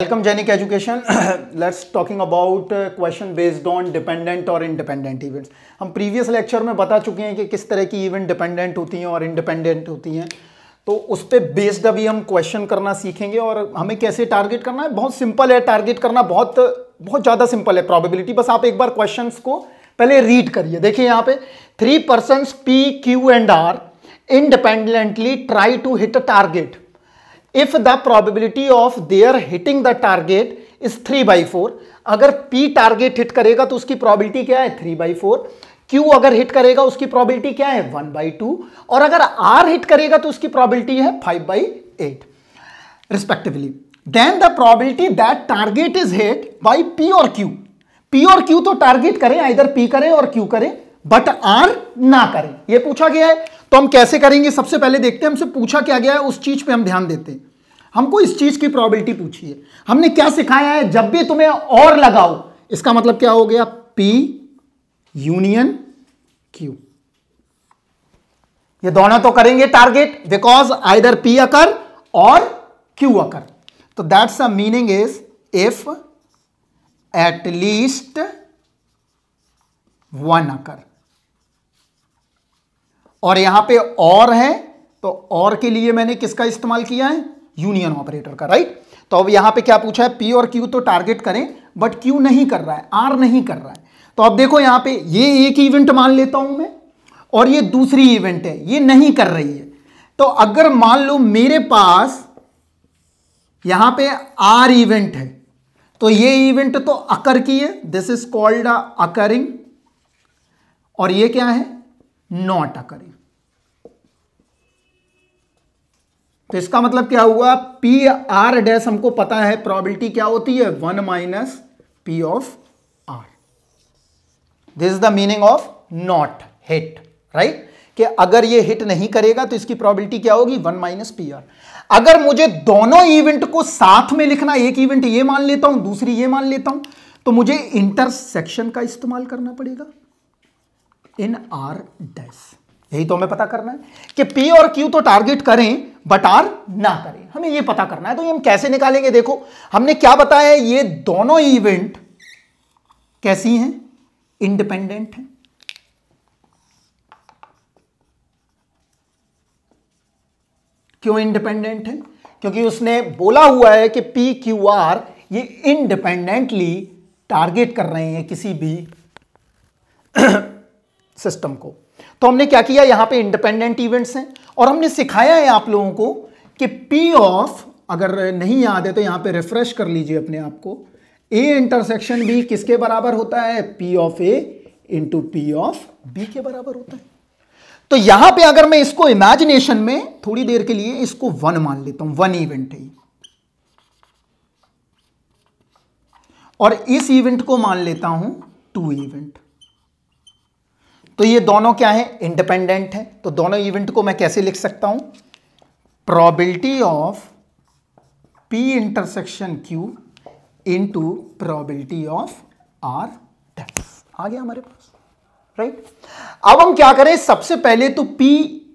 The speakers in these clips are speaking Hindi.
Welcome Jainik education. Let's talking about question based on dependent और इंडिपेंडेंट इवेंट्स। हम प्रीवियस लेक्चर में बता चुके हैं कि किस तरह की इवेंट डिपेंडेंट होती हैं और इंडिपेंडेंट होती हैं, तो उस पर बेस्ड अभी हम क्वेश्चन करना सीखेंगे। और हमें कैसे टारगेट करना है, बहुत सिंपल है टारगेट करना, बहुत ज़्यादा सिंपल है प्रोबेबिलिटी। बस आप एक बार क्वेश्चन को पहले रीड करिए। देखिए यहाँ पे 3 persons P, Q and R independently try to hit a target if the probability of their hitting the target is 3/4। अगर P टारगेट हिट करेगा तो उसकी प्रोबेबिलिटी क्या है 3/4। Q अगर हिट करेगा उसकी प्रोबेबिलिटी क्या है 1/2, और अगर R हिट करेगा तो उसकी प्रोबेबिलिटी है 5/8 respectively. Then the probability that target is hit by P और Q। P और Q तो टारगेट करें, आइदर P करें और Q करें, बट R ना करें, ये पूछा गया है। तो हम कैसे करेंगे, सबसे पहले देखते हैं हमसे पूछा क्या गया है, उस चीज पे हम ध्यान देते हैं। हमको इस चीज की प्रोबेबिलिटी पूछी है। हमने क्या सिखाया है, जब भी तुम्हें और लगाओ इसका मतलब क्या हो गया, P यूनियन Q। ये दोनों तो करेंगे target, because either P occur और Q अकर। तो that's the meaning is if at least one occur. और यहां पे और है, तो और के लिए मैंने किसका इस्तेमाल किया है, यूनियन ऑपरेटर का, राइट। तो अब यहां पे क्या पूछा है, P और Q तो टारगेट करें बट Q नहीं कर रहा है, R नहीं कर रहा है। तो अब देखो यहां पे ये एक इवेंट मान लेता हूं मैं, और ये दूसरी इवेंट है, ये नहीं कर रही है। तो अगर मान लो मेरे पास यहां पे R इवेंट है, तो ये इवेंट तो अकर की है, दिस इज कॉल्ड अकरिंग, और ये क्या है, नॉट अकरिंग। तो इसका मतलब क्या हुआ, P R डैश हमको पता है प्रोबेबिलिटी क्या होती है, 1 - P of R। This is the meaning of not hit, right, कि अगर ये हिट नहीं करेगा तो इसकी प्रोबेबिलिटी क्या होगी, 1 - P R। अगर मुझे दोनों इवेंट को साथ में लिखना, एक इवेंट ये मान लेता हूं दूसरी ये मान लेता हूं, तो मुझे इंटरसेक्शन का इस्तेमाल करना पड़ेगा इन R डैश। यही तो हमें पता करना है कि P और Q तो टारगेट करें बट R ना करें, हमें ये पता करना है। तो ये हम कैसे निकालेंगे, देखो हमने क्या बताया, ये दोनों इवेंट कैसी हैं, इंडिपेंडेंट हैं। क्यों इंडिपेंडेंट है, क्योंकि उसने बोला हुआ है कि P Q R ये इंडिपेंडेंटली टारगेट कर रहे हैं किसी भी सिस्टम को। तो हमने क्या किया, यहां पे इंडिपेंडेंट इवेंट्स हैं, और हमने सिखाया है आप लोगों को कि P ऑफ, अगर नहीं याद है तो यहां पे रिफ्रेश कर लीजिए अपने आप को, A इंटरसेक्शन B किसके बराबर होता है, P of A into P of B के बराबर होता है। तो यहां पे अगर मैं इसको इमेजिनेशन में थोड़ी देर के लिए इसको 1 मान लेता हूं, 1 इवेंट है, और इस इवेंट को मान लेता हूं 2 इवेंट। तो ये दोनों क्या है, इंडिपेंडेंट है। तो दोनों इवेंट को मैं कैसे लिख सकता हूं, probability of P intersection Q into probability of R dash. आ गया हमारे पास, राइट। अब हम क्या करें, सबसे पहले तो P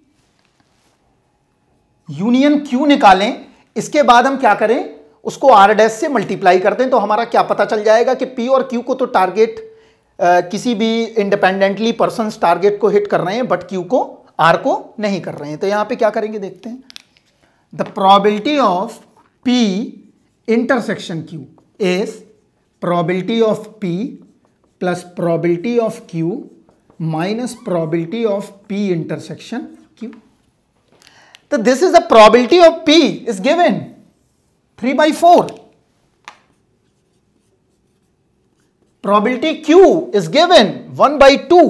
यूनियन Q निकालें, इसके बाद हम क्या करें, उसको R डैश से मल्टीप्लाई कर दें। तो हमारा क्या पता चल जाएगा कि P और Q को तो टारगेट किसी भी इंडिपेंडेंटली पर्सन्स टारगेट को हिट कर रहे हैं, बट Q को R को नहीं कर रहे हैं। तो यहां पे क्या करेंगे देखते हैं, the probability of P intersection Q is probability of P plus probability of Q minus probability of P intersection Q। तो this is the probability of P is given 3/4। Probability Q is given 1/2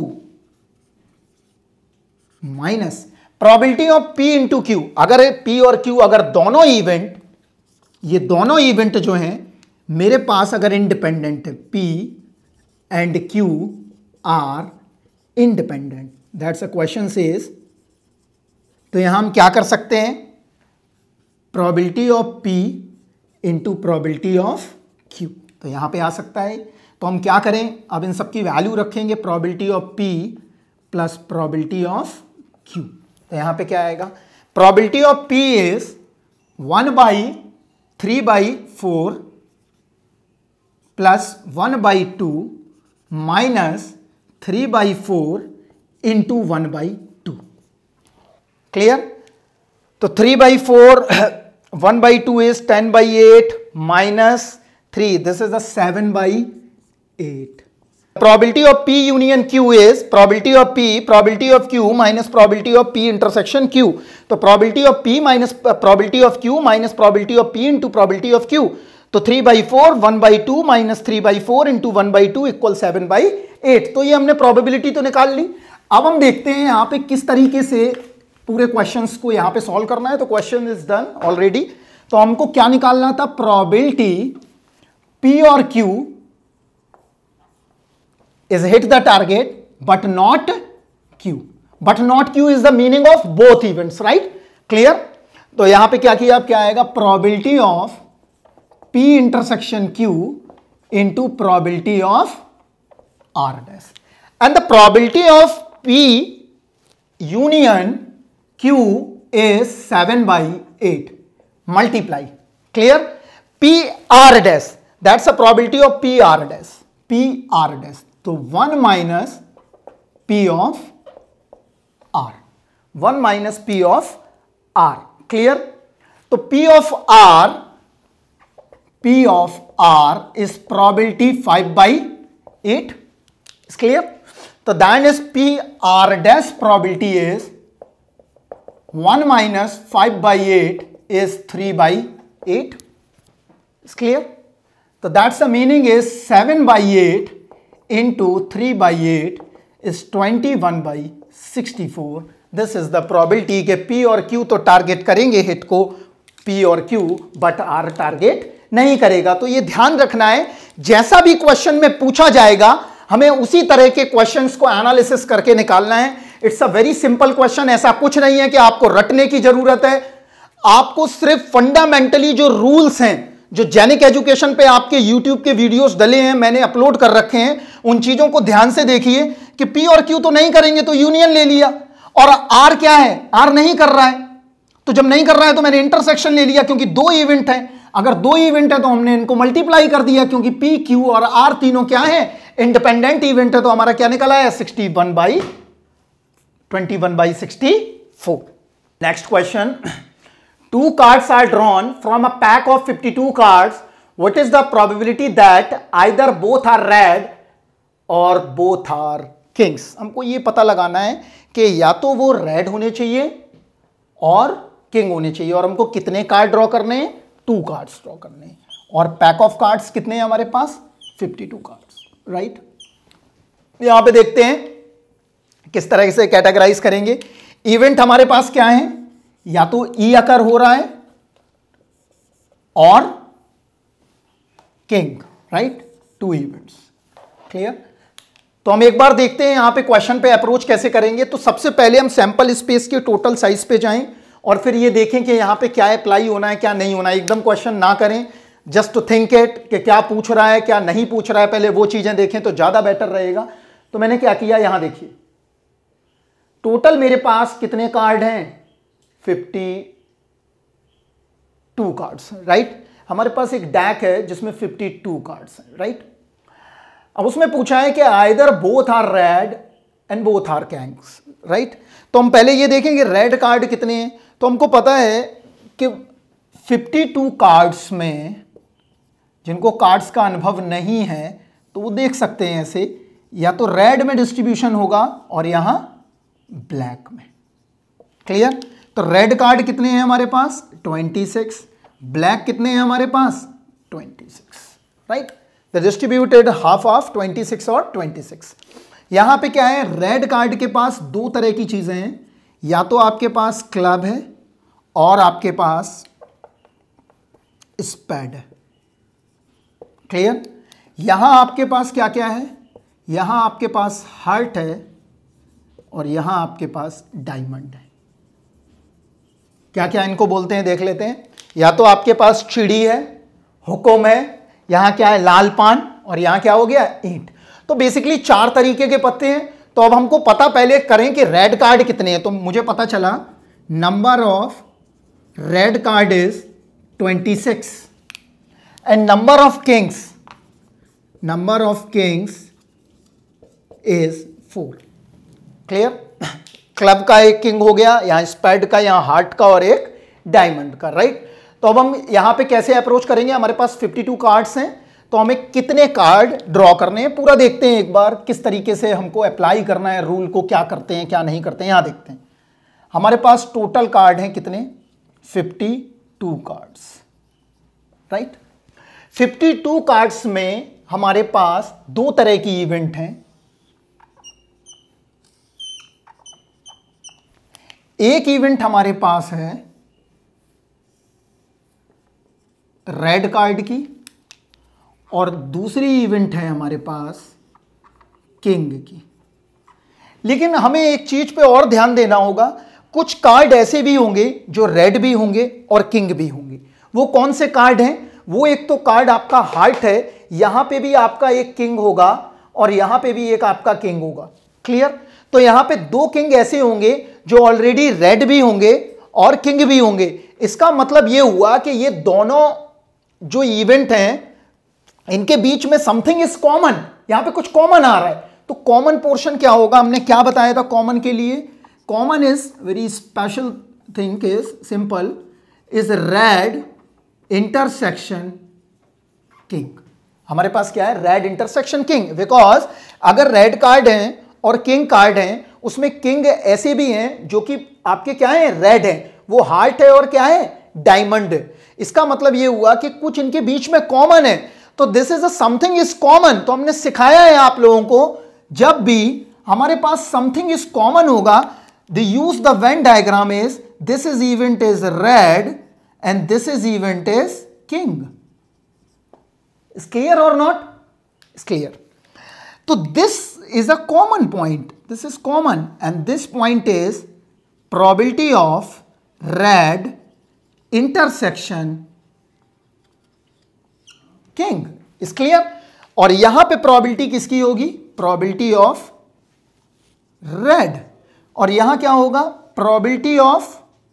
minus probability of P into Q। अगर P और Q अगर दोनों इवेंट, ये दोनों इवेंट जो हैं मेरे पास अगर इंडिपेंडेंट है, P and Q are independent, that's a question says. तो यहां हम क्या कर सकते हैं, probability of P into probability of Q, तो यहां पे आ सकता है। तो हम क्या करें, अब इन सब की वैल्यू रखेंगे, probability of P plus probability of Q। तो यहां पे क्या आएगा, probability of P is 1/3/4 plus 1/2 minus 3/4 into 1/2। Clear? तो 3/4 1/2 is 10/8 minus 3, this is a 7/8. Probability of P union Q is probability of Q minus probability of P intersection Q. तो probability of P minus probability of Q minus probability of P into probability of Q. तो 3/4 1/2 minus 3/4 into 1/2 equal 7/8। तो ये हमने probability तो निकाल ली। अब हम देखते हैं यहाँ पे किस तरीके से पूरे क्वेश्चंस को यहाँ पे सॉल्व करना है। तो क्वेश्चन इज डन ऑलरेडी। तो हमको क्या निकालना था? प्रोबेबिलिटी P और Q is hit the target but not Q. But not Q is the meaning of both events, right? Clear? तो यहां पे क्या किया? अब क्या आएगा? Probability of P intersection Q into probability of R dash. And the probability of P union Q is 7/8. Multiply. Clear? P R dash. That's the probability of P R dash. P R dash. तो 1 minus P of R. 1 minus P of R. Clear? तो P of R is probability 5/8. Is clear? तो then is P R dash probability is 1 minus 5/8 is 3/8. Is clear? So that's the meaning is 7/8 into 3/8 is 21/64. This is the probability के P और Q तो टारगेट करेंगे हिट को P और Q, बट R टारगेट नहीं करेगा। तो ये ध्यान रखना है, जैसा भी क्वेश्चन में पूछा जाएगा हमें उसी तरह के क्वेश्चंस को एनालिसिस करके निकालना है। It's a very simple question. ऐसा कुछ नहीं है कि आपको रटने की जरूरत है। आपको सिर्फ फंडामेंटली जो रूल्स हैं, जो जेनिक एजुकेशन पे आपके YouTube के वीडियोस डले हैं, मैंने अपलोड कर रखे हैं, उन चीजों को ध्यान से देखिए कि P और Q तो नहीं करेंगे तो यूनियन ले लिया, और R क्या है? R नहीं कर रहा है, तो जब नहीं कर रहा है तो मैंने इंटरसेक्शन ले लिया, क्योंकि दो इवेंट है। अगर दो इवेंट है तो हमने इनको मल्टीप्लाई कर दिया, क्योंकि P, Q और R तीनों क्या है? इंडिपेंडेंट इवेंट है। तो हमारा क्या निकला है? 21/64। Next question. Two cards are drawn from a pack of 52 cards. What is the probability that either both are red or both are kings? हमको ये पता लगाना है कि या तो वो रेड होने चाहिए और किंग होने चाहिए। और हमको कितने कार्ड ड्रॉ करने हैं? 2 कार्ड्स ड्रॉ करने हैं। और पैक ऑफ कार्ड्स कितने हैं हमारे पास? 52 कार्ड्स, राइट? यहां पे देखते हैं किस तरह से कैटेगराइज करेंगे। इवेंट हमारे पास क्या है? या तो ई अकर हो रहा है और किंग, राइट? 2 इवेंट्स। क्लियर? तो हम एक बार देखते हैं यहां पे क्वेश्चन पे अप्रोच कैसे करेंगे। तो सबसे पहले हम सैंपल स्पेस के टोटल साइज पे जाएं और फिर ये देखें कि यहां पे क्या अप्लाई होना है, क्या नहीं होना है। एकदम क्वेश्चन ना करें, जस्ट टू थिंक इट कि क्या पूछ रहा है, क्या नहीं पूछ रहा है, पहले वो चीजें देखें तो ज्यादा बेटर रहेगा। तो मैंने क्या किया, यहां देखिए टोटल मेरे पास कितने कार्ड हैं? 52 कार्ड्स, राइट? हमारे पास एक डैक है जिसमें 52 कार्ड्स हैं, राइट? अब उसमें पूछा है कि either both are red and both are kings, right? तो हम पहले ये देखेंगे रेड कार्ड कितने हैं। तो हमको पता है कि 52 कार्ड्स में जिनको कार्ड्स का अनुभव नहीं है तो वो देख सकते हैं ऐसे, या तो रेड में डिस्ट्रीब्यूशन होगा और यहां ब्लैक में। क्लियर? तो रेड कार्ड कितने हैं हमारे पास? 26। ब्लैक कितने हैं हमारे पास? 26, right? The distributed half of 26 और 26। यहां पे क्या है? रेड कार्ड के पास 2 तरह की चीजें हैं, या तो आपके पास क्लब है और आपके पास स्पैड है। क्लियर? यहां आपके पास क्या क्या है? यहां आपके पास हार्ट है और यहां आपके पास डायमंड है। क्या क्या इनको बोलते हैं देख लेते हैं। या तो आपके पास चिड़ी है, हुक्म है, यहां क्या है? लाल पान, और यहां क्या हो गया? ईंट। तो बेसिकली 4 तरीके के पत्ते हैं। तो अब हमको पता पहले करें कि रेड कार्ड कितने हैं। तो मुझे पता चला number of red card is 26 and number of kings number of kings is 4। Clear? Club का एक किंग हो गया, यहां स्पैड का, यहां हार्ट का और एक डायमंड का, राइट? तो अब हम यहां पे कैसे अप्रोच करेंगे? हमारे पास 52 कार्ड्स हैं, तो हमें कितने कार्ड ड्रॉ करने हैं पूरा देखते हैं एक बार, किस तरीके से हमको अप्लाई करना है रूल को, क्या करते हैं क्या नहीं करते हैं, यहां देखते हैं। हमारे पास टोटल कार्ड हैं कितने? 52 कार्ड्स, राइट? 52 कार्ड्स में हमारे पास दो तरह की इवेंट हैं। एक इवेंट हमारे पास है रेड कार्ड की और दूसरी इवेंट है हमारे पास किंग की। लेकिन हमें एक चीज पे और ध्यान देना होगा, कुछ कार्ड ऐसे भी होंगे जो रेड भी होंगे और किंग भी होंगे। वो कौन से कार्ड हैं? वो एक तो कार्ड आपका हार्ट है, यहां पे भी आपका एक किंग होगा और यहां पे भी एक आपका किंग होगा। क्लियर? तो यहां पे दो किंग ऐसे होंगे जो ऑलरेडी रेड भी होंगे और किंग भी होंगे। इसका मतलब ये हुआ कि ये दोनों जो इवेंट हैं इनके बीच में समथिंग इज कॉमन, यहां पे कुछ कॉमन आ रहा है। तो कॉमन पोर्शन क्या होगा? हमने क्या बताया था कॉमन के लिए? Common is very special thing, is simple, is red intersection king. हमारे पास क्या है? Red intersection king. बिकॉज अगर रेड कार्ड हैं और किंग कार्ड हैं, उसमें किंग ऐसे भी हैं जो कि आपके क्या है? रेड हैं। वो हार्ट है और क्या है? डायमंड है। इसका मतलब ये हुआ कि कुछ इनके बीच में कॉमन है। तो this is a something is common. तो हमने सिखाया है आप लोगों को, जब भी हमारे पास समथिंग इज कॉमन होगा, the use the Venn diagram is this is event is red and this is event is king. Is clear और नॉट? Is clear. तो this is a common point. This is common and this point is probability of red intersection king. Is clear? और यहां पे probability किसकी होगी? Probability of red. और यहां क्या होगा? Probability of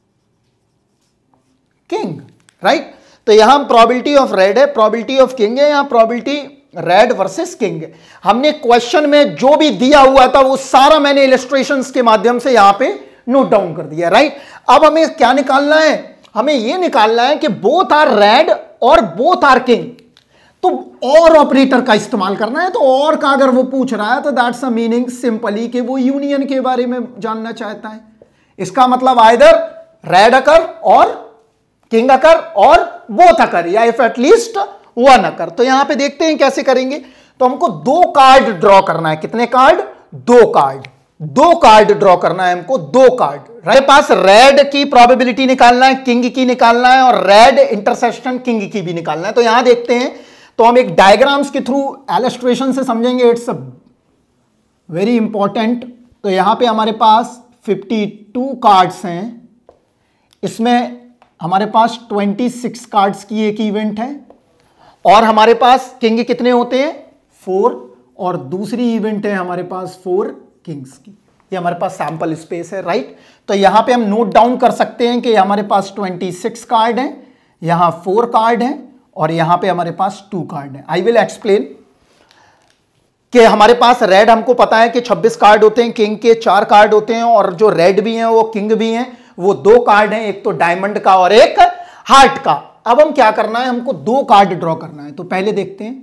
king. Right? तो यहां probability of red है, probability of king है, यहां probability रेड वर्सेस किंग। हमने क्वेश्चन में जो भी दिया हुआ था वो सारा मैंने इलस्ट्रेशंस के माध्यम से यहां पे नोट डाउन कर दिया, राइट? अब हमें क्या निकालना है? हमें यह निकालना है कि बोथ आर रेड और बोथ आर किंग। तो और ऑपरेटर का इस्तेमाल करना है। तो और का अगर वो पूछ रहा है तो दैट्स अ मीनिंग सिंपली कि वो यूनियन के बारे में जानना चाहता है। इसका मतलब आइदर रेड अकर और किंग अकर और बोथ अकर, या इफ एटलीस्ट वन अकर। तो यहां पे देखते हैं कैसे करेंगे। तो हमको दो कार्ड ड्रॉ करना है। कितने कार्ड? दो कार्ड। दो कार्ड ड्रॉ करना है हमको, दो कार्ड। हमारे पास रेड की प्रोबेबिलिटी निकालना है, किंग की निकालना है और रेड इंटरसेक्शन किंग की भी निकालना है। तो यहां देखते हैं, तो हम एक डायग्राम्स के थ्रू इलस्ट्रेशन से समझेंगे। It's very important. तो यहां पे हमारे पास 52 कार्ड्स हैं, इसमें हमारे पास 26 कार्ड्स की एक इवेंट है और हमारे पास किंग कितने होते हैं? 4, और दूसरी इवेंट है हमारे पास 4 किंग्स की। ये हमारे पास सैंपल स्पेस है, राइट? तो यहां पे हम नोट डाउन कर सकते हैं कि हमारे पास 26 कार्ड हैं, यहां 4 कार्ड हैं और यहां पे हमारे पास 2 कार्ड हैं। आई विल एक्सप्लेन कि हमारे पास रेड हमको पता है कि 26 कार्ड होते हैं, किंग के 4 कार्ड होते हैं और जो रेड भी हैं वो किंग भी हैं, वो 2 कार्ड हैं, एक तो डायमंड का और एक हार्ट का। अब हम क्या करना है? हमको 2 कार्ड ड्रॉ करना है। तो पहले देखते हैं,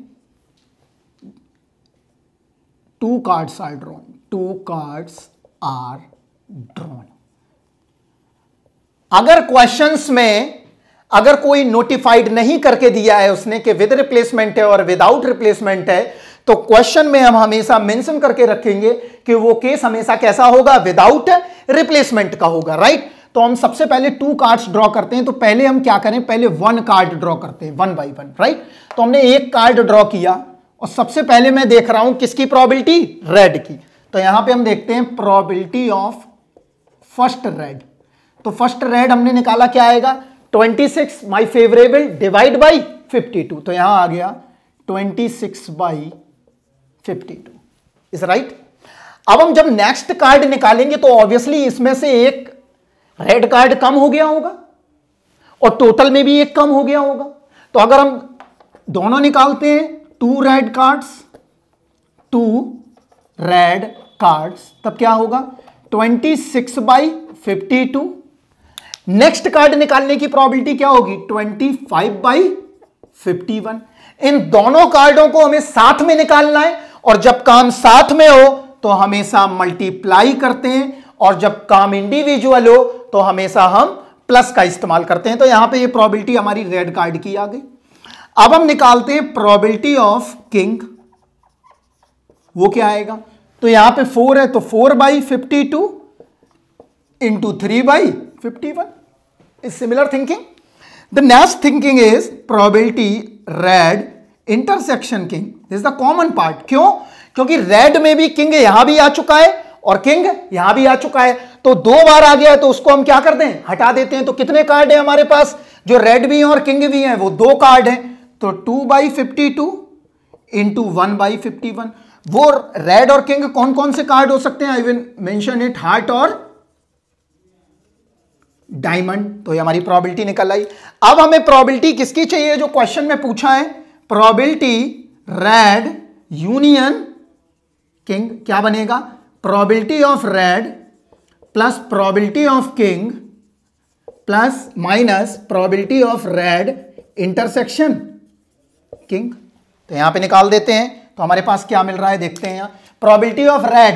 2 cards are drawn. 2 cards are drawn. अगर क्वेश्चंस में अगर कोई नोटिफाइड नहीं करके दिया है उसने कि विद रिप्लेसमेंट है और विदाउट रिप्लेसमेंट है, तो क्वेश्चन में हम हमेशा मेंशन करके रखेंगे कि वो केस हमेशा कैसा होगा? विदाउट रिप्लेसमेंट का होगा, राइट? तो हम सबसे पहले 2 कार्ड्स ड्रॉ करते हैं। तो पहले हम क्या करें? पहले 1 कार्ड ड्रॉ करते हैं, 1 बाई 1, राइट? तो हमने एक कार्ड ड्रॉ किया और सबसे पहले मैं देख रहा हूं किसकी प्रोबेबिलिटी? रेड की। तो यहां पे हम देखते हैं प्रोबेबिलिटी ऑफ फर्स्ट रेड। तो फर्स्ट रेड हमने निकाला, क्या आएगा? 26 माई फेवरेबल डिवाइड बाई 52। तो यहां आ गया 26 बाई 52, इज राइट? अब हम जब नेक्स्ट कार्ड निकालेंगे तो ऑब्वियसली इसमें से एक रेड कार्ड कम हो गया होगा और टोटल में भी एक कम हो गया होगा। तो अगर हम दोनों निकालते हैं 2 रेड कार्ड्स, 2 रेड कार्ड्स, तब क्या होगा 26/52। नेक्स्ट कार्ड निकालने की प्रोबेबिलिटी क्या होगी 25/51। इन दोनों कार्डों को हमें साथ में निकालना है, और जब काम साथ में हो तो हमेशा मल्टीप्लाई करते हैं, और जब काम इंडिविजुअल हो तो हमेशा हम प्लस का इस्तेमाल करते हैं। तो यहां पे ये प्रोबेबिलिटी हमारी रेड कार्ड की आ गई। अब हम निकालते हैं प्रोबेबिलिटी ऑफ किंग, वो क्या आएगा, तो यहां पे 4 है तो 4/52 into 3/51 is similar thinking. The next thinking is probability red intersection king, this is the common part. क्यों, क्योंकि रेड में भी किंग यहां भी आ चुका है और किंग यहां भी आ चुका है, तो 2 बार आ गया है, तो उसको हम क्या करते हैं, हटा देते हैं। तो कितने कार्ड है हमारे पास, जो रेड भी हैं और किंग भी हैं, वो 2 कार्ड हैं, तो 2/52 इंटू 1/51। वो रेड और किंग कौन कौन से कार्ड हो सकते हैं, I will mention it, heart और डायमंड। तो ये हमारी प्रोबेबिलिटी निकल आई। अब हमें प्रोबेबिलिटी किसकी चाहिए, जो क्वेश्चन में पूछा है, प्रोबेबिलिटी रेड यूनियन किंग। क्या बनेगा, probability of red plus probability of king plus minus probability of red intersection king. तो यहां पे निकाल देते हैं, तो हमारे पास क्या मिल रहा है देखते हैं। यहां probability of red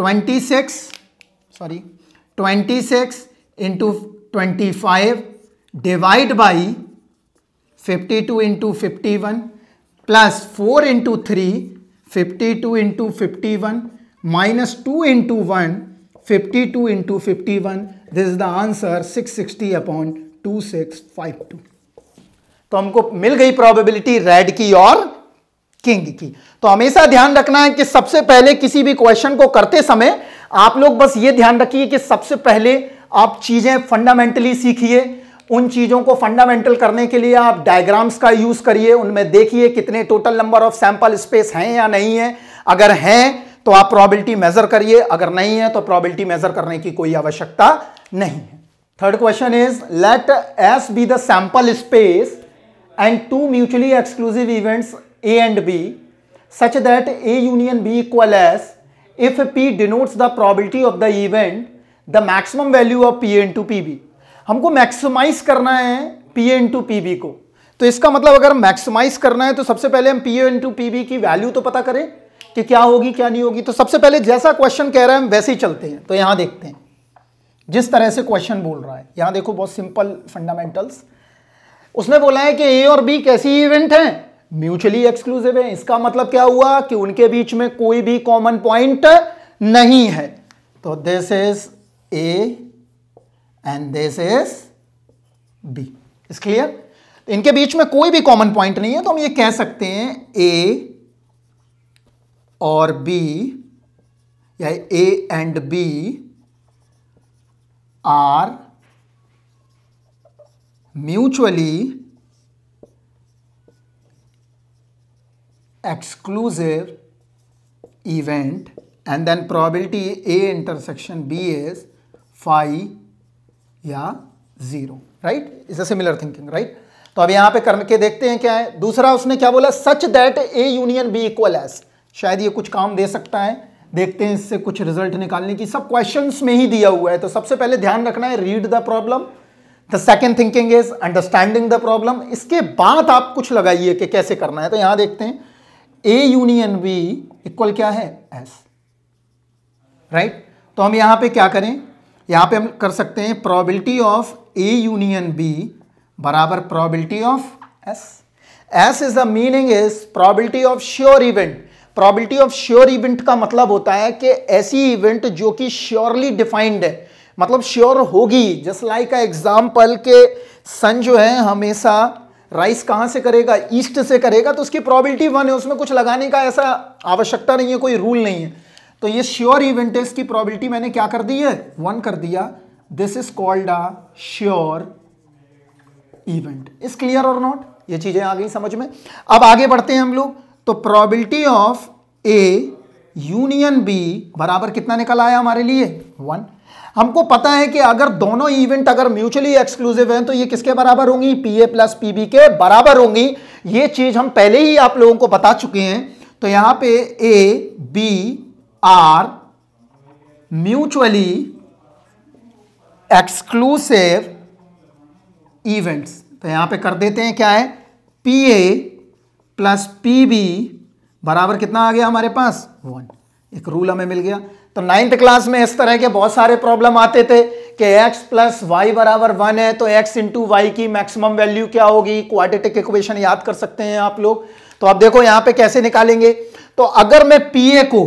26 into 25 divide by 52 into 51 plus 4 into 3 52 into 51 minus 2 into 1 52 into 51, this is the answer 660/2652। तो हमको मिल गई प्रोबेबिलिटी रेड की और किंग की। तो हमेशा ध्यान रखना है कि सबसे पहले किसी भी क्वेश्चन को करते समय आप लोग बस ये ध्यान रखिए कि सबसे पहले आप चीजें फंडामेंटली सीखिए। उन चीजों को फंडामेंटल करने के लिए आप डायग्राम्स का यूज करिए, उनमें देखिए कितने total number of sample space हैं या नहीं है। अगर हैं तो आप प्रोबेबिलिटी मेजर करिए, अगर नहीं है तो प्रोबेबिलिटी मेजर करने की कोई आवश्यकता नहीं है। Third question is let S be the sample space and 2 mutually exclusive events A and B such that A union B equal as if P denotes the probability of the event the maximum value of P into PB। हमको मैक्सिमाइज करना है P into PB को, तो इसका मतलब अगर मैक्सिमाइज करना है तो सबसे पहले हम P into PB की वैल्यू तो पता करें कि क्या होगी क्या नहीं होगी। तो सबसे पहले जैसा क्वेश्चन कह रहा है हम वैसे ही चलते हैं। तो यहां देखते हैं जिस तरह से क्वेश्चन बोल रहा है, यहां देखो बहुत सिंपल फंडामेंटल्स। उसने बोला है कि ए और बी कैसी इवेंट हैं, म्यूचुअली एक्सक्लूसिव है। इसका मतलब क्या हुआ कि उनके बीच में कोई भी कॉमन पॉइंट नहीं है। तो this is A and this is B, is clear. इनके बीच में कोई भी कॉमन पॉइंट नहीं है, तो हम ये कह सकते हैं ए और बी या A and B are mutually exclusive event and then probability A intersection B is phi या 0, right? It's a similar thinking, right? तो अब यहां पे करके देखते हैं क्या है। दूसरा उसने क्या बोला, such that A union B equal as, शायद ये कुछ काम दे सकता है, देखते हैं इससे कुछ रिजल्ट निकालने की। सब क्वेश्चंस में ही दिया हुआ है, तो सबसे पहले ध्यान रखना है read the problem. The second thinking is understanding the problem. इसके बाद आप कुछ लगाइए कि कैसे करना है। तो यहां देखते हैं ए यूनियन बी इक्वल क्या है एस, राइट। तो हम यहां पे क्या करें, यहां पे हम कर सकते हैं probability of A union B बराबर probability of S. S is the meaning is probability of sure event. Probability of sure event का मतलब होता है कि ऐसी इवेंट जो कि श्योरली डिफाइंड है, मतलब श्योर होगी। जस्ट लाइक एग्जाम्पल के सन जो है हमेशा राइस कहां से करेगा, ईस्ट से करेगा, तो उसकी प्रोबेबिलिटी 1 है, उसमें कुछ लगाने का ऐसा आवश्यकता नहीं है, कोई रूल नहीं है। तो ये श्योर इवेंट है, इसकी प्रोबेबिलिटी मैंने क्या कर दी है 1 कर दिया। This is called a sure event. Is clear और नॉट, ये चीजें आ गई समझ में। अब आगे बढ़ते हैं हम लोग। तो probability of A union B बराबर कितना निकल आया हमारे लिए 1। हमको पता है कि अगर दोनों इवेंट अगर म्यूचुअली एक्सक्लूसिव हैं तो ये किसके बराबर होंगी, P A plus P B के बराबर होंगी। ये चीज हम पहले ही आप लोगों को बता चुके हैं। तो यहां पे A B are mutually exclusive events. तो यहां पे कर देते हैं, क्या है, P A plus P B बराबर कितना आ गया हमारे पास, 1। एक रूल हमें मिल गया। तो 9th क्लास में इस तरह के बहुत सारे प्रॉब्लम आते थे कि x प्लस वाई बराबर 1 है तो x इंटू वाई की मैक्सिमम वैल्यू क्या होगी, क्वाड्रेटिक इक्वेशन याद कर सकते हैं आप लोग। तो अब देखो यहां पे कैसे निकालेंगे। तो अगर मैं pa को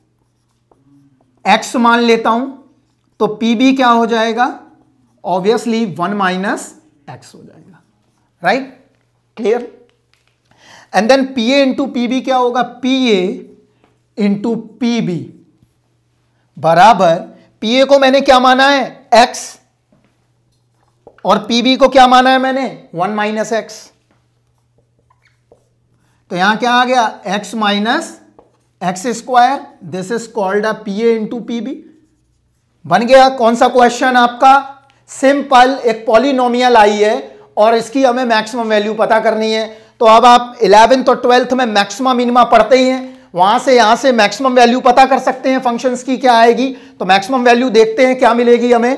x मान लेता हूं तो pb क्या हो जाएगा, ऑब्वियसली 1 माइनस x हो जाएगा, right, clear. And then pa into PB क्या होगा, pa इंटू पीबी बराबर, pa को मैंने क्या माना है, x, और pb को क्या माना है मैंने, 1 माइनस एक्स। तो यहां क्या आ गया, x minus X square, this is called a pa into PB. बन गया कौन सा क्वेश्चन आपका, सिंपल, एक पॉलिनोमियल आई है और इसकी हमें मैक्सिमम वैल्यू पता करनी है। तो अब आप 11th और 12th में मैक्सिमम मिनिमा पढ़ते ही हैं, वहां से यहां से मैक्सिमम वैल्यू पता कर सकते हैं फंक्शंस की क्या आएगी। तो मैक्सिमम वैल्यू देखते हैं क्या मिलेगी हमें,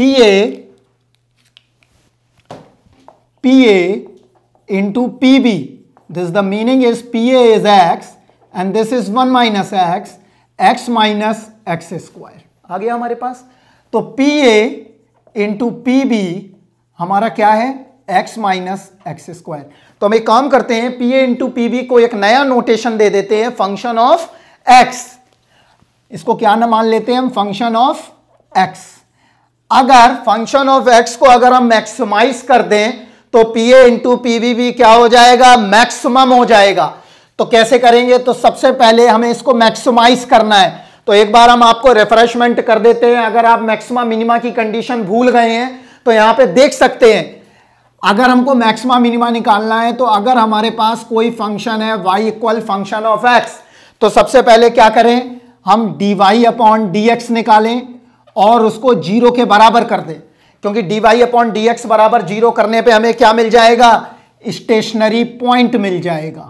pa into PB, this the meaning is pa is x and this is 1 minus x minus X square आ गया हमारे पास। तो pa इंटू पीबी हमारा क्या है, x माइनस एक्स स्क्वायर। तो हम एक काम करते हैं, pa इंटू पीबी को एक नया नोटेशन दे देते हैं, फंक्शन ऑफ x। इसको क्या ना मान लेते हैं हम, फंक्शन ऑफ x। अगर फंक्शन ऑफ x को अगर हम मैक्सिमाइज कर दें तो pa इंटू पीबी भी क्या हो जाएगा, मैक्सिमम हो जाएगा। तो कैसे करेंगे, तो सबसे पहले हमें इसको मैक्सिमाइज करना है। तो एक बार हम आपको रिफ्रेशमेंट कर देते हैं। अगर आप मैक्सिमा मिनिमा की कंडीशन भूल गए हैं तो यहां पे देख सकते हैं, अगर हमको मैक्सिमा मिनिमा निकालना है तो अगर हमारे पास कोई फंक्शन है y equal function of x, तो सबसे पहले क्या करें, हम dy अपॉन dx निकालें और उसको 0 के बराबर कर दें, क्योंकि dy अपॉन dx बराबर 0 करने पे हमें क्या मिल जाएगा, स्टेशनरी पॉइंट मिल जाएगा,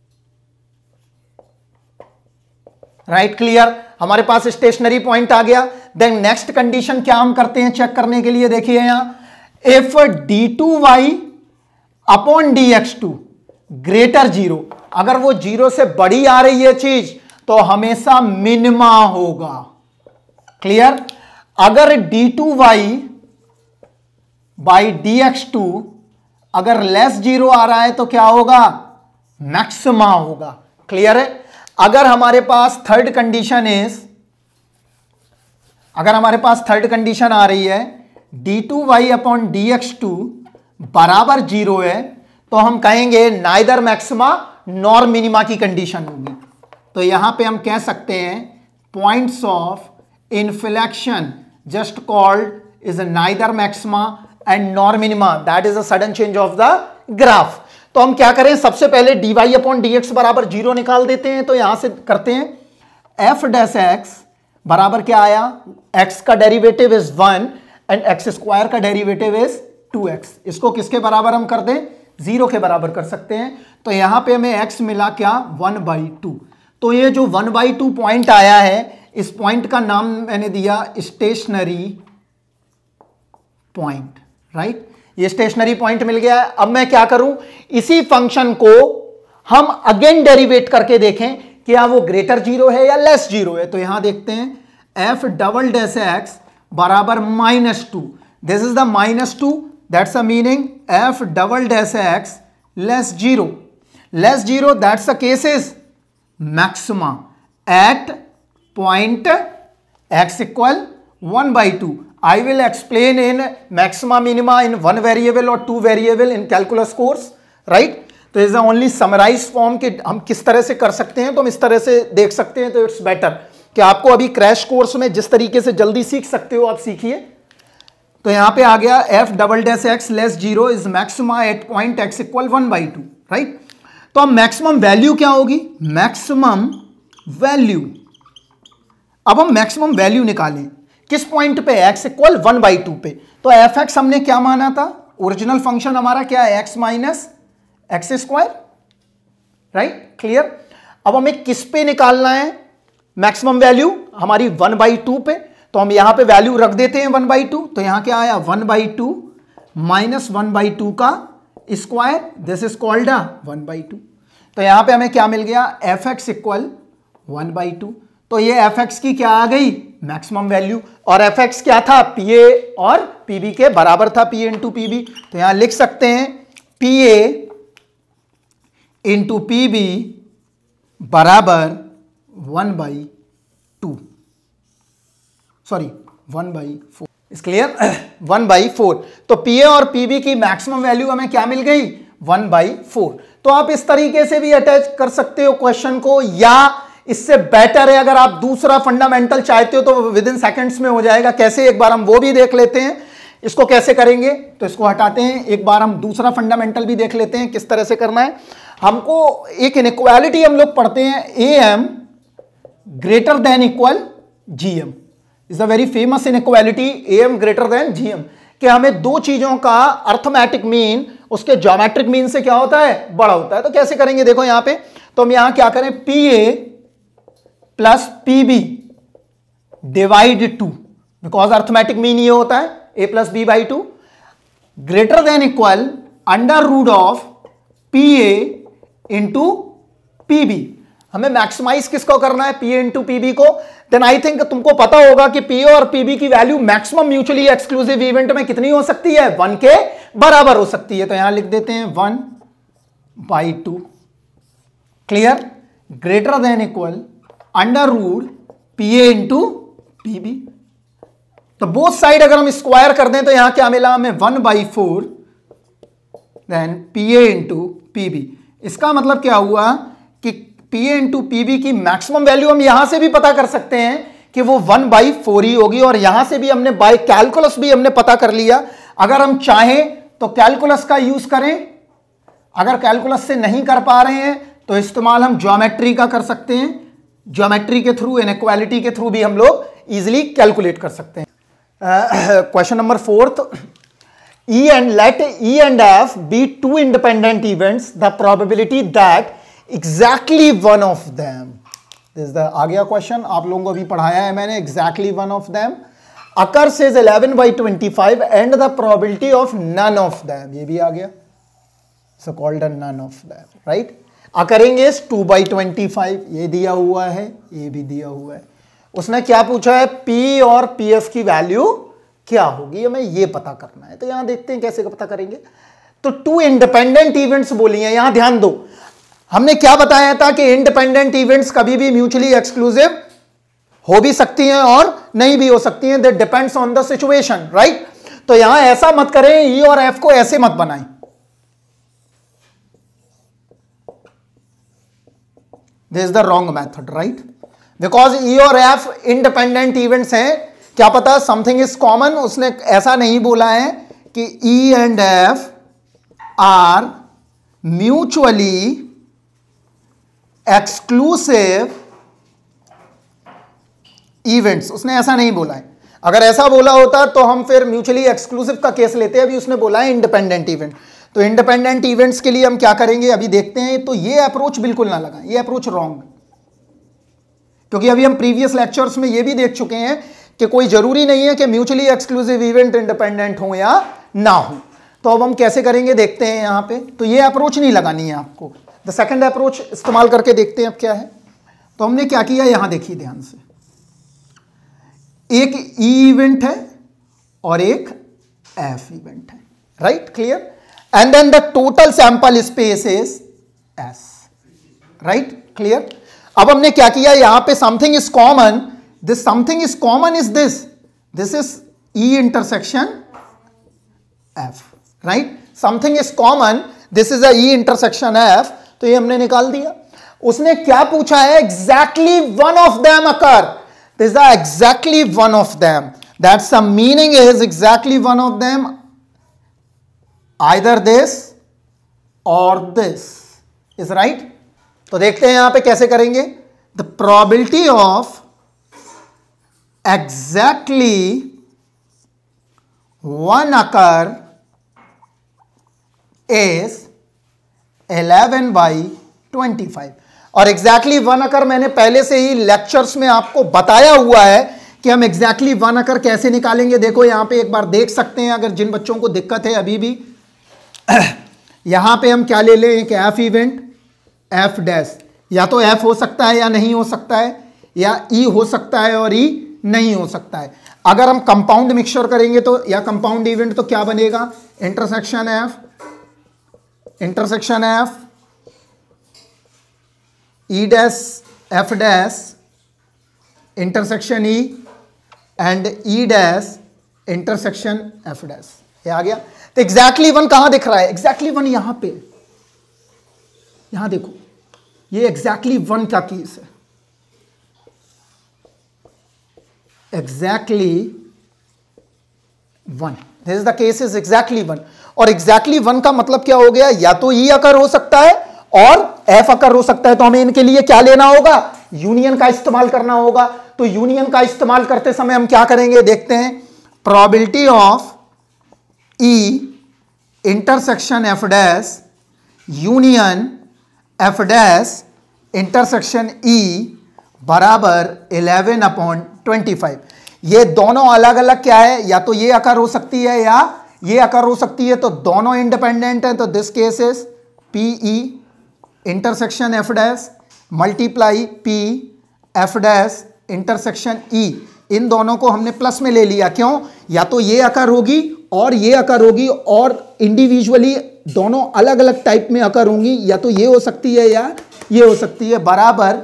राइट, क्लियर। हमारे पास स्टेशनरी पॉइंट आ गया। देन नेक्स्ट कंडीशन क्या हम करते हैं चेक करने के लिए, देखिए यहां, if d2y upon dx2 greater 0, अगर वो 0 से बड़ी आ रही है चीज तो हमेशा मिनिमा होगा, क्लियर। अगर d2y बाई dx2 अगर लेस 0 आ रहा है तो क्या होगा, मैक्सिमा होगा, क्लियर है। अगर हमारे पास थर्ड कंडीशन इज, अगर हमारे पास थर्ड कंडीशन आ रही है d2y अपॉन dx2 बराबर 0 है, तो हम कहेंगे नाइदर मैक्सिमा नॉर मिनिमा की कंडीशन होगी। तो यहां पे हम कह सकते हैं points of inflection just called is neither maxima and nor minima, that is a sudden change of the graph. तो हम क्या करें, सबसे पहले dy अपॉन dx बराबर 0 निकाल देते हैं। तो यहां से करते हैं f डैश x बराबर क्या आया, x का derivative is 1 and x square का डेरिवेटिव इज 2x। इसको किसके बराबर हम कर दें, 0 के बराबर कर सकते हैं। तो यहां पे हमें x मिला क्या, 1/2। तो ये जो 1/2 पॉइंट आया है, इस पॉइंट का नाम मैंने दिया स्टेशनरी पॉइंट, राइट। ये स्टेशनरी पॉइंट मिल गया है। अब मैं क्या करूं, इसी फंक्शन को हम अगेन डेरिवेट करके देखें क्या वो ग्रेटर 0 है या लेस 0 है। तो यहां देखते हैं f डबल डैश x बराबर -2, this is the -2, that's a meaning f double dash x less 0, less 0 that's a case is maxima at point x equal 1/2। I will explain in maxima minima in 1 variable or 2 variable in calculus course, right? तो इज ओनली समराइज फॉर्म कि हम किस तरह से कर सकते हैं, तो हम इस तरह से देख सकते हैं। तो इट्स बेटर कि आपको अभी क्रैश कोर्स में जिस तरीके से जल्दी सीख सकते हो आप सीखिए। तो यहां पे आ गया f double dash x less 0 is maxima at point x equal 1/2, right. तो अब मैक्सिमम वैल्यू क्या होगी, मैक्सिमम वैल्यू, अब हम मैक्सिमम वैल्यू निकालें। किस पॉइंट पे, x इक्वल 1/2 पे। तो fx हमने क्या माना था, ओरिजिनल फंक्शन हमारा क्या है, x minus X square, right, clear. अब हमें किस पे निकालना है मैक्सिमम वैल्यू, हमारी 1/2 पे। तो हम यहां पे वैल्यू रख देते हैं 1/2। तो यहां क्या आया, 1/2 माइनस 1/2 का स्क्वायर, दिस इज कॉल्ड 1/2। तो यहां पे हमें क्या मिल गया, fx इक्वल 1/2। तो ये fx की क्या आ गई, मैक्सिमम वैल्यू। और fx क्या था, pa और pb के बराबर था, pa इंटू pb। तो यहां लिख सकते हैं pa इंटू pb बराबर 1/2, सॉरी 1/4, इस क्लियर, 1/4। तो pa और pb की मैक्सिमम वैल्यू हमें क्या मिल गई, 1/4। तो आप इस तरीके से भी अटैच कर सकते हो क्वेश्चन को, या इससे बेटर है अगर आप दूसरा फंडामेंटल चाहते हो तो विद इन सेकेंड्स में हो जाएगा। कैसे, एक बार हम वो भी देख लेते हैं। इसको कैसे करेंगे, तो इसको हटाते हैं, एक बार हम दूसरा फंडामेंटल भी देख लेते हैं किस तरह से करना है। हमको एक इनइक्वालिटी हम लोग पढ़ते हैं, am greater than equal gm is a very famous inequality, am greater than gm, कि हमें दो चीजों का अर्थमेटिक मीन उसके ज्योमेट्रिक मीन से क्या होता है, बड़ा होता है। तो कैसे करेंगे, देखो यहां पे, तो हम यहां क्या करें, pa plus pb divide 2, because arithmetic mean ये होता है a plus b by 2 greater than equal under root of pa into pb। हमें मैक्सिमाइज किसको करना है, pa इंटू pb को। देन आई थिंक तुमको पता होगा कि pa और pb की वैल्यू मैक्सिमम म्यूचुअली एक्सक्लूसिव इवेंट में कितनी हो सकती है, 1 के बराबर हो सकती है। तो यहां लिख देते हैं 1/2, clear, greater than equal under root pa into pb। तो बोथ साइड अगर हम स्क्वायर कर दें तो यहां क्या मिला हमें, 1/4 देन pa इंटू pb। इसका मतलब क्या हुआ कि pa इंटू pb की मैक्सिमम वैल्यू हम यहां से भी पता कर सकते हैं कि वो 1/4 ही होगी, और यहां से भी हमने बाय कैलकुलस भी हमने पता कर लिया। अगर हम चाहें तो कैलकुलस का यूज करें, अगर कैलकुलस से नहीं कर पा रहे हैं तो इस्तेमाल हम ज्योमेट्री का कर सकते हैं। ज्योमेट्री के थ्रू, इनइक्वालिटी के थ्रू भी हम लोग इजीली कैलकुलेट कर सकते हैं। Question number 4, let E and F be two independent events, the probability that exactly one of them, this is the आ गया क्वेश्चन, आप लोगों को अभी पढ़ाया है मैंने, exactly one of them occurs is 11/25 and the probability of none of them, ये भी आ गया, so called a none of them, right। occurring is 2/25, ये दिया हुआ है, ये भी दिया हुआ है। उसने क्या पूछा है, P और PF की वैल्यू क्या होगी, हमें ये पता करना है। तो यहां देखते हैं कैसे पता करेंगे। तो टू इंडिपेंडेंट इवेंट्स बोली हैं, यहां ध्यान दो, हमने क्या बताया था कि इंडिपेंडेंट इवेंट्स कभी भी म्यूचुअली एक्सक्लूसिव हो भी सकती हैं और नहीं भी हो सकती हैं, that depends on the situation, right. तो यहां ऐसा मत करें, E और F को ऐसे मत बनाएं, this is the wrong method, right, because E और F इंडिपेंडेंट इवेंट्स हैं। क्या पता समथिंग इज कॉमन, उसने ऐसा नहीं बोला है कि E and F are mutually exclusive events, उसने ऐसा नहीं बोला है। अगर ऐसा बोला होता तो हम फिर म्यूचुअली एक्सक्लूसिव का केस लेते हैं, अभी उसने बोला है इंडिपेंडेंट इवेंट। तो इंडिपेंडेंट इवेंट्स के लिए हम क्या करेंगे, अभी देखते हैं। तो ये अप्रोच बिल्कुल ना लगा, ये अप्रोच रॉन्ग, क्योंकि अभी हम प्रीवियस लेक्चर्स में ये भी देख चुके हैं कि कोई जरूरी नहीं है कि म्यूचुअली एक्सक्लूसिव इवेंट इंडिपेंडेंट हो या ना हो। तो अब हम कैसे करेंगे देखते हैं यहां पे। तो ये अप्रोच नहीं लगानी है आपको, द सेकंड अप्रोच इस्तेमाल करके देखते हैं अब क्या है। तो हमने क्या किया, यहां देखिए ध्यान से, एक E इवेंट है और एक F इवेंट है, right, clear, and then the total sample space is S, right, clear. अब हमने क्या किया, यहां पे something is common, this something is common is this is E intersection F, right, something is common, this is a E intersection F। तो ये हमने निकाल दिया। उसने क्या पूछा है, exactly one of them occur, this is the exactly one of them, that's the meaning is exactly one of them, either this or this is right। तो देखते हैं यहां पे कैसे करेंगे, the probability of exactly one occur is 11/25। और एग्जैक्टली वन अकर मैंने पहले से ही लेक्चर्स में आपको बताया हुआ है कि हम एग्जैक्टली वन अकर कैसे निकालेंगे। देखो यहां पे एक बार देख सकते हैं, अगर जिन बच्चों को दिक्कत है अभी भी यहां पे हम क्या ले लें, एक एफ इवेंट एफ डैश, या तो एफ हो सकता है या नहीं हो सकता है, या ई हो सकता है और ई नहीं हो सकता है। अगर हम कंपाउंड मिक्सचर करेंगे तो, या कंपाउंड इवेंट, तो क्या बनेगा, intersection F E dash F dash intersection E and E dash intersection F dash. ये आ गया। तो एग्जैक्टली वन कहां दिख रहा है, एग्जैक्टली वन यहां पे, यहां देखो, ये एग्जैक्टली वन का केस है, exactly one, this is the case is exactly one. और एग्जैक्टली वन का मतलब क्या हो गया, या तो ई अकर हो सकता है और एफ अकर हो सकता है। तो हमें इनके लिए क्या लेना होगा, यूनियन का इस्तेमाल करना होगा। तो यूनियन का इस्तेमाल करते समय हम क्या करेंगे, देखते हैं। Probability of E intersection F dash union F dash intersection E बराबर 11/25। ये दोनों अलग अलग क्या है, या तो ये अकर हो सकती है या ये अकर हो सकती है, तो दोनों इंडिपेंडेंट है। तो this case is P E intersection F dash multiply P F dash intersection E. इन दोनों को हमने प्लस में ले लिया, क्यों, या तो ये अकर होगी और ये अकर होगी, और इंडिविजुअली दोनों अलग अलग टाइप में अकर होंगी, या तो ये हो सकती है या ये हो सकती है, बराबर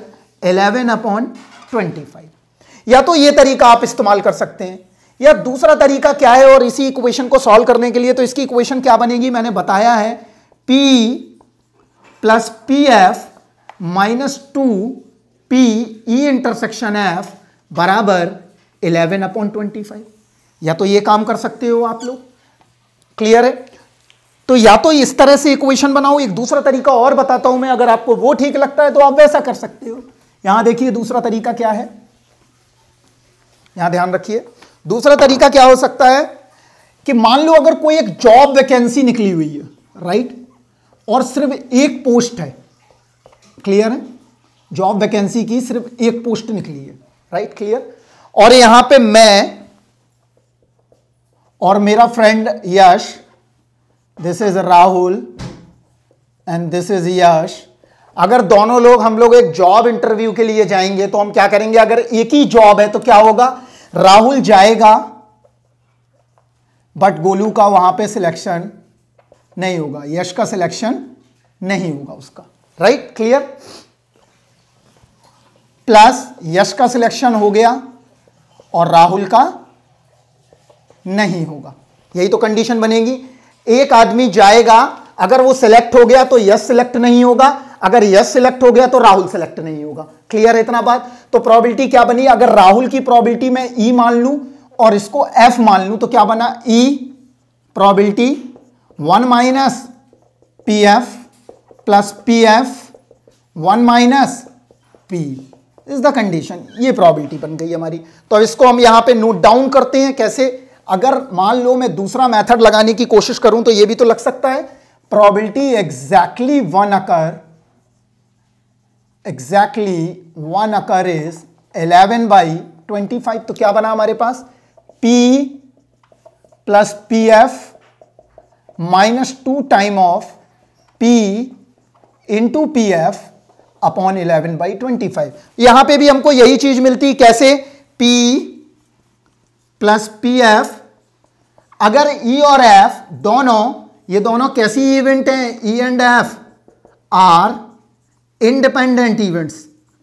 11/25। या तो ये तरीका आप इस्तेमाल कर सकते हैं, या दूसरा तरीका क्या है, और इसी इक्वेशन को सॉल्व करने के लिए तो इसकी इक्वेशन क्या बनेगी, मैंने बताया है, P plus P F minus 2P E intersection F बराबर 11/25। या तो ये काम कर सकते हो आप लोग, क्लियर है। तो या तो इस तरह से इक्वेशन बनाओ, एक दूसरा तरीका और बताता हूं मैं, अगर आपको वो ठीक लगता है तो आप वैसा कर सकते हो। यहां देखिए दूसरा तरीका क्या है, यहां ध्यान रखिए। दूसरा तरीका क्या हो सकता है कि मान लो अगर कोई एक जॉब वैकेंसी निकली हुई है, राइट, और सिर्फ एक पोस्ट है, क्लियर है, जॉब वैकेंसी की सिर्फ एक पोस्ट निकली है, राइट, क्लियर। और यहां पे मैं और मेरा friend Yash, this is Rahul and this is Yash, अगर दोनों लोग हम लोग एक जॉब इंटरव्यू के लिए जाएंगे तो हम क्या करेंगे, अगर एक ही जॉब है तो क्या होगा, राहुल जाएगा बट गोलू का वहां पे सिलेक्शन नहीं होगा, यश का सिलेक्शन नहीं होगा उसका, राइट, क्लियर। प्लस यश का सिलेक्शन हो गया और राहुल का नहीं होगा, यही तो कंडीशन बनेगी। एक आदमी जाएगा, अगर वो सिलेक्ट हो गया तो यश सिलेक्ट नहीं होगा, अगर यश सिलेक्ट हो गया तो राहुल सिलेक्ट नहीं होगा, क्लियर है इतना बात। तो प्रोबेबिलिटी क्या बनी, अगर राहुल की प्रोबेबिलिटी मैं ई मान लूं और इसको एफ मान लूं तो क्या बना, E probability 1 minus P F plus P F 1 minus P is the condition. ये प्रोबेबिलिटी बन गई हमारी। तो इसको हम यहां पे नोट डाउन करते हैं कैसे, अगर मान लो मैं दूसरा मेथड लगाने की कोशिश करूं तो ये भी तो लग सकता है, probability exactly one occur is 11/25। तो क्या बना हमारे पास, P plus P F minus 2 time of P into P F upon 11/25। यहां पे भी हमको यही चीज मिलती, कैसे, P प्लस पी एफ, अगर E और F दोनों, ये दोनों कैसी इवेंट हैं, E and F are independent events,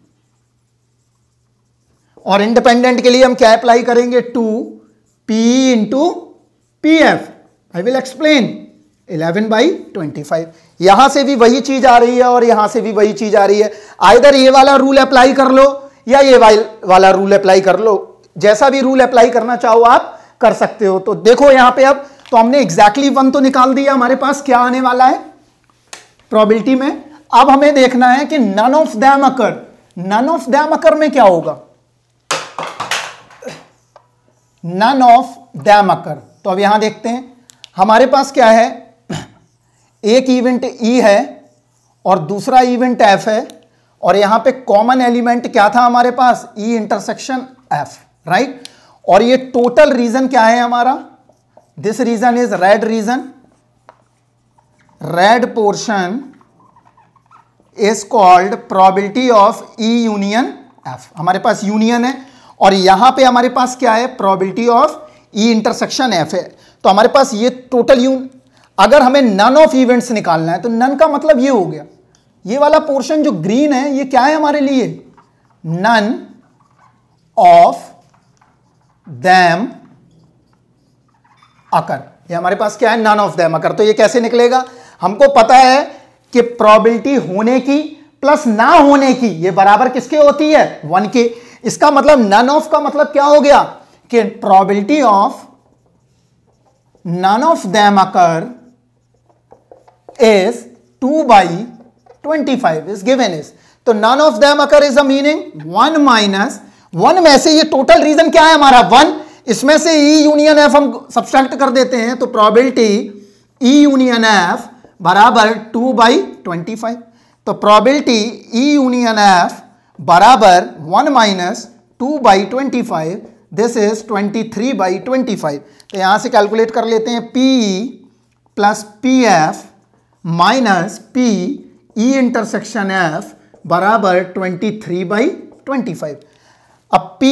और इंडिपेंडेंट के लिए हम क्या अप्लाई करेंगे, 2P into P F. I will explain. 11/25, यहां से भी वही चीज आ रही है और यहां से भी वही चीज आ रही है। आइदर ये वाला रूल अप्लाई कर लो या ये वाला रूल अप्लाई कर लो, जैसा भी रूल अप्लाई करना चाहो आप कर सकते हो। तो देखो यहां पे अब तो हमने एग्जैक्टली वन तो निकाल दिया, हमारे पास क्या आने वाला है प्रोबेबिलिटी में। अब हमें देखना है कि none of them occur, none of them occur में क्या होगा। None of them occur. तो अब यहां देखते हैं हमारे पास क्या है, एक इवेंट ई है और दूसरा इवेंट एफ है, और यहां पे कॉमन एलिमेंट क्या था हमारे पास, ई इंटरसेक्शन एफ, राइट। और ये टोटल रीजन क्या है हमारा, this region is red region, red portion is called probability of E union F. हमारे पास यूनियन है और यहां पे हमारे पास क्या है, probability of E intersection F है। तो हमारे पास ये टोटल अगर हमें नन ऑफ इवेंट्स निकालना है तो नन का मतलब ये हो गया, ये वाला पोर्शन जो ग्रीन है ये क्या है हमारे लिए, नन ऑफ दैम अकर। ये हमारे पास क्या है, नन ऑफ दैम अकर। तो ये कैसे निकलेगा, हमको पता है कि प्रोबेबिलिटी होने की प्लस ना होने की ये बराबर किसके होती है, 1 के। इसका मतलब नन ऑफ का मतलब क्या हो गया कि probability of none of them occur is 2/25 is given is। तो none of them occur is a meaning 1 minus 1 में से ये टोटल रीजन क्या है हमारा 1, इसमें से E यूनियन F हम सब्सट्रैक्ट कर देते हैं, तो प्रोबेबिलिटी E यूनियन F बराबर 2/25। तो प्रोबेबिलिटी E यूनियन F बराबर 1 minus 2/25, दिस इज 23/25। तो यहां से कैलकुलेट कर लेते हैं, PE plus PF minus P E intersection F बराबर 23/25। अब P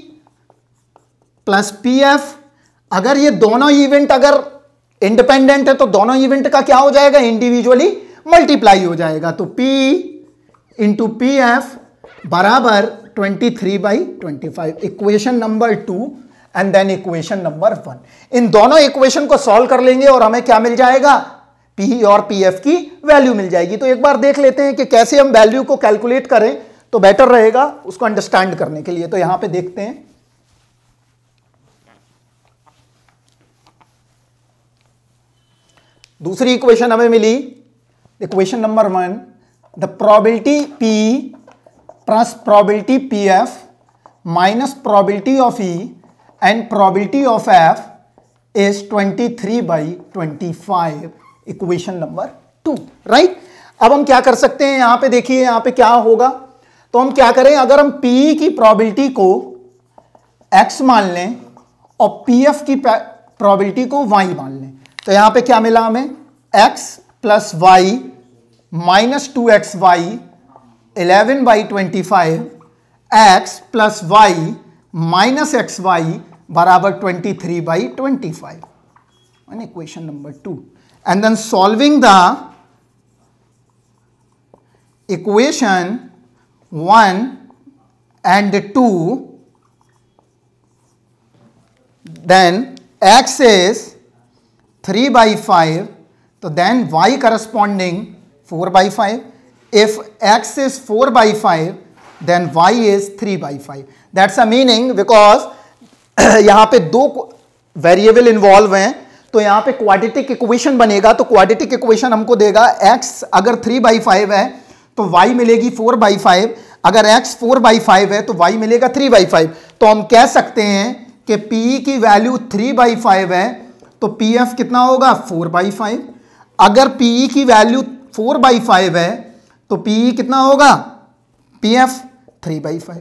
प्लस पी एफ, अगर ये दोनों इवेंट अगर इंडिपेंडेंट है तो दोनों इवेंट का क्या हो जाएगा, इंडिविजुअली मल्टीप्लाई हो जाएगा। तो P इंटू पी एफ बराबर 23/25, equation number 2 and then equation number 1। इन दोनों इक्वेशन को सॉल्व कर लेंगे और हमें क्या मिल जाएगा, पी और पी एफ की वैल्यू मिल जाएगी। तो एक बार देख लेते हैं कि कैसे हम वैल्यू को कैलकुलेट करें तो बेटर रहेगा उसको अंडरस्टैंड करने के लिए। तो यहां पे देखते हैं, दूसरी इक्वेशन हमें मिली, equation number 1, the probability P plus probability P F minus probability of E and probability of F is 23/25, equation number 2, right. अब हम क्या कर सकते हैं, यहां पे देखिए यहां पे क्या होगा, तो हम क्या करें, अगर हम P की प्रोबेबिलिटी को x मान लें और PF की प्रोबेबिलिटी को y मान लें, तो यहां पे क्या मिला हमें, x plus Y minus 2xy 11/25, x plus Y minus xy बराबर 23/25, equation number 2। And then solving the equation 1 and 2, then x is 3/5, so then y corresponding 4/5. If x is 4/5, then y is 3/5. That's a meaning because यहाँ पे दो वेरिएबल इन्वॉल्व हैं, तो यहां पे क्वाड्रेटिक इक्वेशन बनेगा। तो क्वाड्रेटिक इक्वेशन हमको देगा x अगर 3/5 है तो y मिलेगी 4/5, अगर x 4/5 है तो y मिलेगा 3/5। तो हम कह सकते हैं कि P की वैल्यू 3/5 है तो PF कितना होगा, 4/5। अगर PE की वैल्यू 4/5 है तो PE कितना होगा, PF 3/5।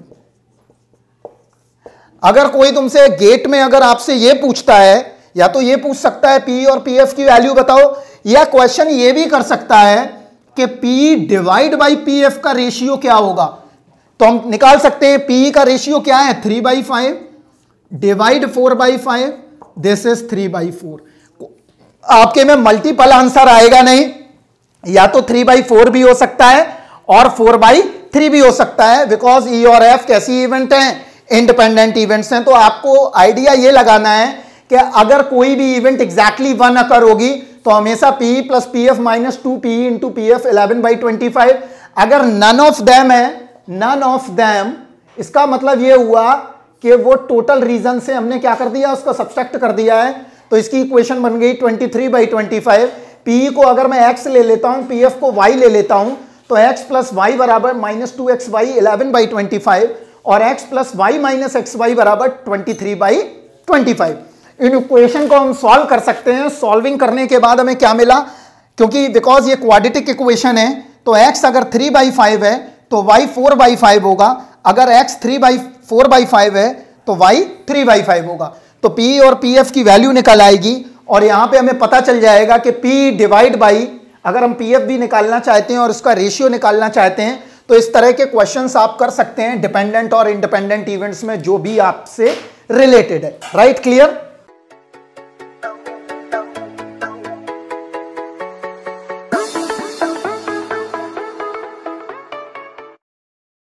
अगर कोई तुमसे गेट में अगर आपसे ये पूछता है, या तो ये पूछ सकता है P और PF की वैल्यू बताओ, या क्वेश्चन ये भी कर सकता है कि P डिवाइड बाई PF का रेशियो क्या होगा, तो हम निकाल सकते हैं P का रेशियो क्या है, 3/5 डिवाइड 4/5, दिस इज 3/4। आपके में मल्टीपल आंसर आएगा नहीं, या तो 3/4 भी हो सकता है और 4/3 भी हो सकता है, बिकॉज E और F कैसी इवेंट हैं, इंडिपेंडेंट इवेंट्स हैं। तो आपको आइडिया ये लगाना है कि अगर कोई भी इवेंट एग्जैक्टली 1 अकर होगी तो हमेशा P plus P F minus 2 PE into P F 11/25। अगर नन ऑफ दैम है, नन ऑफ दैम, इसका मतलब ये हुआ कि वो टोटल रीजन से हमने क्या कर दिया, उसको सब्सट्रैक्ट कर दिया है। तो इसकी इक्वेशन बन गई 23/25। PE को अगर मैं x ले लेता हूं, PF को y ले लेता हूं, तो x प्लस वाई बराबर माइनस 2xy 11/25 और x plus Y minus X Y बराबर 23/25। 25। इन इक्वेशन को हम सॉल्व कर सकते हैं। सॉल्विंग करने के बाद हमें क्या मिला, क्योंकि बिकॉज ये क्वाड्रेटिक इक्वेशन है तो x अगर 3/5 है तो y 4/5 होगा, अगर x 4/5 है तो y 3/5 होगा। तो p और pf की वैल्यू निकल आएगी और यहां पे हमें पता चल जाएगा कि p डिवाइड बाई, अगर हम pf भी निकालना चाहते हैं और इसका रेशियो निकालना चाहते हैं तो इस तरह के क्वेश्चंस आप कर सकते हैं डिपेंडेंट और इंडिपेंडेंट इवेंट्स में जो भी आपसे रिलेटेड है। Right, clear.